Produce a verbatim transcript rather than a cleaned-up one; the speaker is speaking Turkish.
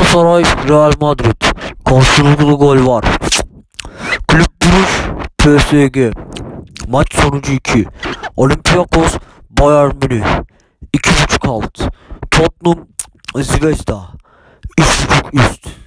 Galatasaray, Real Madrid. Karşılıklı gol var. Kulüp Brugge, P S G. Maç sonucu iki. Olympiakos, Bayern Münih. iki buçuk alt. Tottenham, Zvezda. üç buçuk üst.